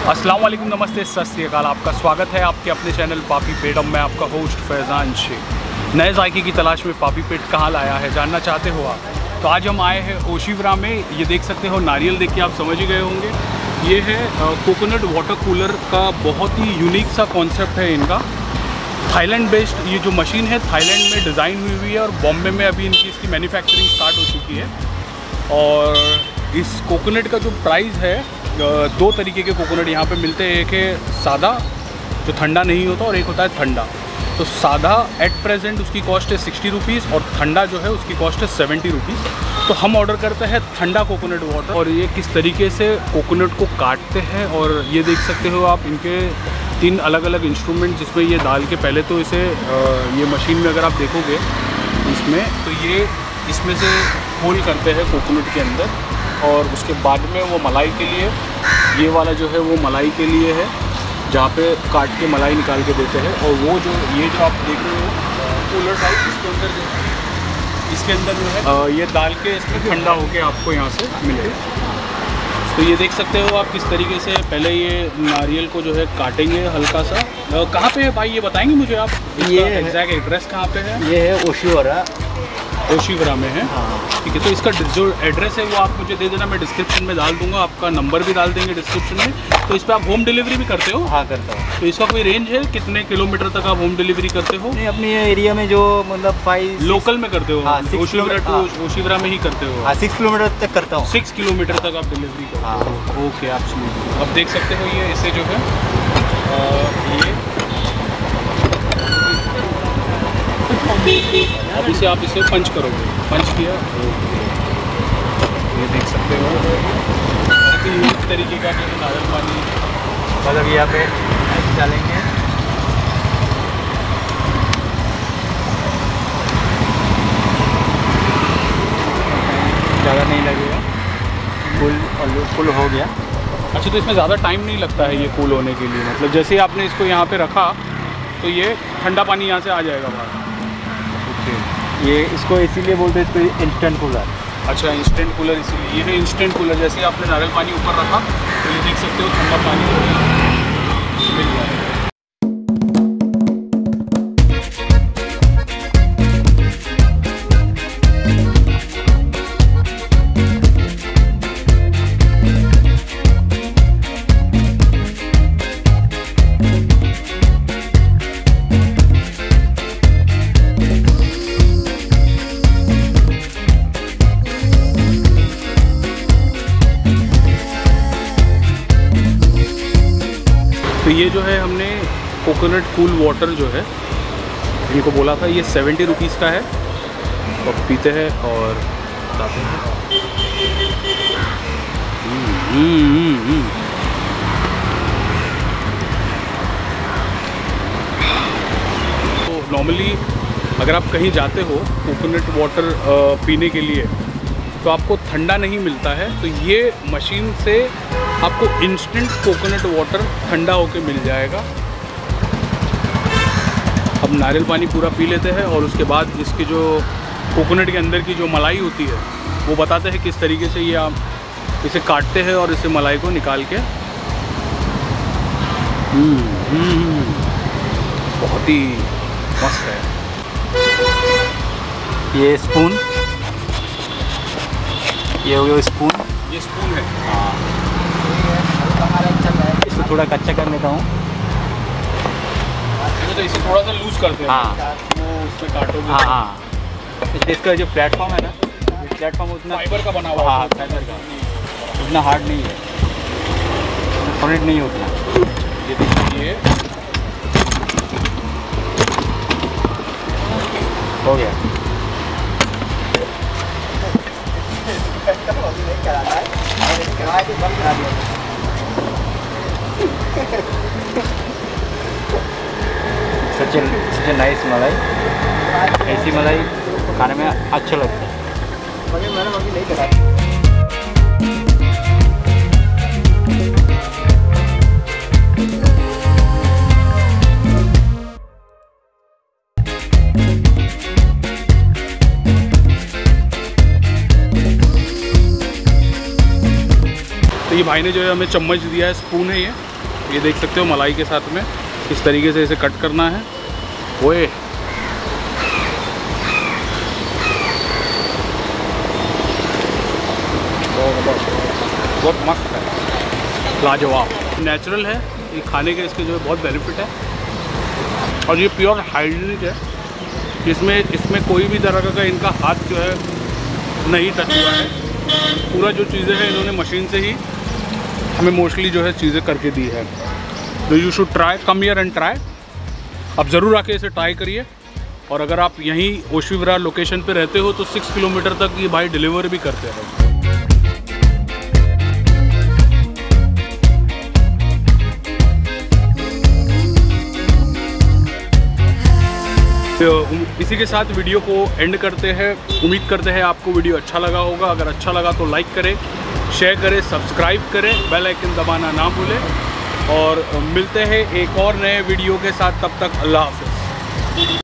अस्सलाम वालेकुम, नमस्ते, सत श्री अकाल। आपका स्वागत है आपके अपने चैनल पापी पेट। अब मैं आपका होस्ट फैज़ान शेख। नए जायके की तलाश में पापी पेट कहाँ लाया है, जानना चाहते हो आप? तो आज हम आए हैं ओशीवरा में। ये देख सकते हो, नारियल देख के आप समझ ही गए होंगे। ये है कोकोनट वाटर कूलर का बहुत ही यूनिक सा कॉन्सेप्ट है इनका। थाईलैंड बेस्ड ये जो मशीन है थाईलैंड में डिज़ाइन हुई है और बॉम्बे में अभी इसकी मैन्युफैक्चरिंग स्टार्ट हो चुकी है। और इस कोकोनट का जो प्राइस है, दो तरीके के कोकोनट यहाँ पे मिलते हैं। एक है सादा जो ठंडा नहीं होता और एक होता है ठंडा। तो सादा एट प्रेजेंट उसकी कॉस्ट है 60 रुपीज़ और ठंडा जो है उसकी कॉस्ट है 70 रुपीज़। तो हम ऑर्डर करते हैं ठंडा कोकोनट वाटर। और ये किस तरीके से कोकोनट को काटते हैं, और ये देख सकते हो आप इनके 3 अलग अलग इंस्ट्रूमेंट जिसमें ये डाल के पहले तो इसे ये मशीन में अगर आप देखोगे इसमें, तो ये इसमें से होल करते हैं कोकोनट के अंदर, और उसके बाद में वो मलाई के लिए, ये वाला जो है वो मलाई के लिए है जहाँ पे काट के मलाई निकाल के देते हैं। और वो जो ये जो आप देख रहे हो कूलर टाइप, इसके अंदर जो है ये डाल के इसमें ठंडा होके आपको यहाँ से मिलेगा। तो ये देख सकते हो आप किस तरीके से पहले ये नारियल को जो है काटेंगे हल्का सा। कहाँ पे है भाई, ये बताएंगे मुझे आप? ये एग्जैक्ट एड्रेस कहाँ पे है? ये है ओशीवरा में है। हाँ। ठीक है, तो इसका जो एड्रेस है वो आप मुझे दे देना, मैं डिस्क्रिप्शन में डाल दूंगा। आपका नंबर भी डाल देंगे डिस्क्रिप्शन में। तो इस पर आप होम डिलीवरी भी करते हो? हाँ, करता हूँ। तो इसका कोई रेंज है, कितने किलोमीटर तक आप होम डिलीवरी करते हो? नहीं, अपने एरिया में जो मतलब 5 लोकल में करते हो? हाँ, ओशीवरा टू ओशीवरा में ही करते हो? हाँ, 6 किलोमीटर तक करता हूँ। 6 किलोमीटर तक आप डिलीवरी करते हो? ओके, आप अब देख सकते हो ये इसे जो है अब इसे आप इसे पंच करोगे। पंच किया, ये देख सकते हो बहुत ही यूनिक तरीके का नारियल पानी। मतलब यहाँ पे डालेंगे, ज़्यादा नहीं लगेगा, फुल हो गया। अच्छा, तो इसमें ज़्यादा टाइम नहीं लगता है ये कूल होने के लिए? मतलब जैसे ही आपने इसको यहाँ पे रखा तो ये ठंडा पानी यहाँ से आ जाएगा बाहर? ये इसको इसीलिए बोलते हैं इसको इंस्टेंट कूलर। अच्छा, इंस्टेंट कूलर इसीलिए ये है इंस्टेंट कूलर। जैसे ही आपने नारियल पानी ऊपर रखा तो ये देख सकते हो ठंडा पानी मिल जाएगा। तो ये जो है हमने कोकोनट कूल वाटर जो है इनको बोला था, ये 70 रुपीज़ का है। तो पीते हैं और बताते हैं। तो नॉर्मली अगर आप कहीं जाते हो कोकोनट वाटर पीने के लिए तो आपको ठंडा नहीं मिलता है, तो ये मशीन से आपको इंस्टेंट कोकोनट वाटर ठंडा होके मिल जाएगा। अब नारियल पानी पूरा पी लेते हैं और उसके बाद इसके जो कोकोनट के अंदर की जो मलाई होती है वो बताते हैं किस तरीके से ये आप इसे काटते हैं और इसे मलाई को निकाल के बहुत ही मस्त है। ये स्पून, ये हो गया स्पून। ये स्पून है। हाँ, इसको थोड़ा कच्चा कर लेता हूँ। तो इसे थोड़ा सा लूज करते हैं। हाँ, वो उसमें काटोगे। हाँ, इसका जो प्लेटफॉर्म है ना, ये प्लेटफॉर्म उतना फाइबर का बना हुआ है। हाँ, फाइबर का, उतना हार्ड नहीं है, सॉलिड नहीं उतना। ये देखिए हो गया। सच ए नाइस मलाई। ऐसी मलाई खाने में अच्छा लगता है। तो ये भाई ने जो है हमें चम्मच दिया है, स्पून है ये, ये देख सकते हो मलाई के साथ में किस तरीके से इसे कट करना है। ओए बहुत मस्त है, लाजवाब, नेचुरल है ये, खाने के इसके जो है बहुत बेनिफिट है और ये प्योर हाइजीनिक है। इसमें कोई भी तरह का इनका हाथ जो है नहीं टच हुआ है। पूरा जो चीज़ें हैं इन्होंने मशीन से ही हमें मोस्टली जो है चीज़ें करके दी है। तो you should try, come here and try. आप ज़रूर आके इसे ट्राई करिए। और अगर आप यहीं ओशी विरार लोकेशन पे रहते हो तो 6 किलोमीटर तक ये भाई डिलीवर भी करते हैं। तो इसी के साथ वीडियो को एंड करते हैं। उम्मीद करते हैं आपको वीडियो अच्छा लगा होगा। अगर अच्छा लगा तो लाइक करें, शेयर करें, सब्सक्राइब करें, बेल आइकन दबाना ना भूलें और मिलते हैं एक और नए वीडियो के साथ। तब तक अल्लाह हाफ़िज़।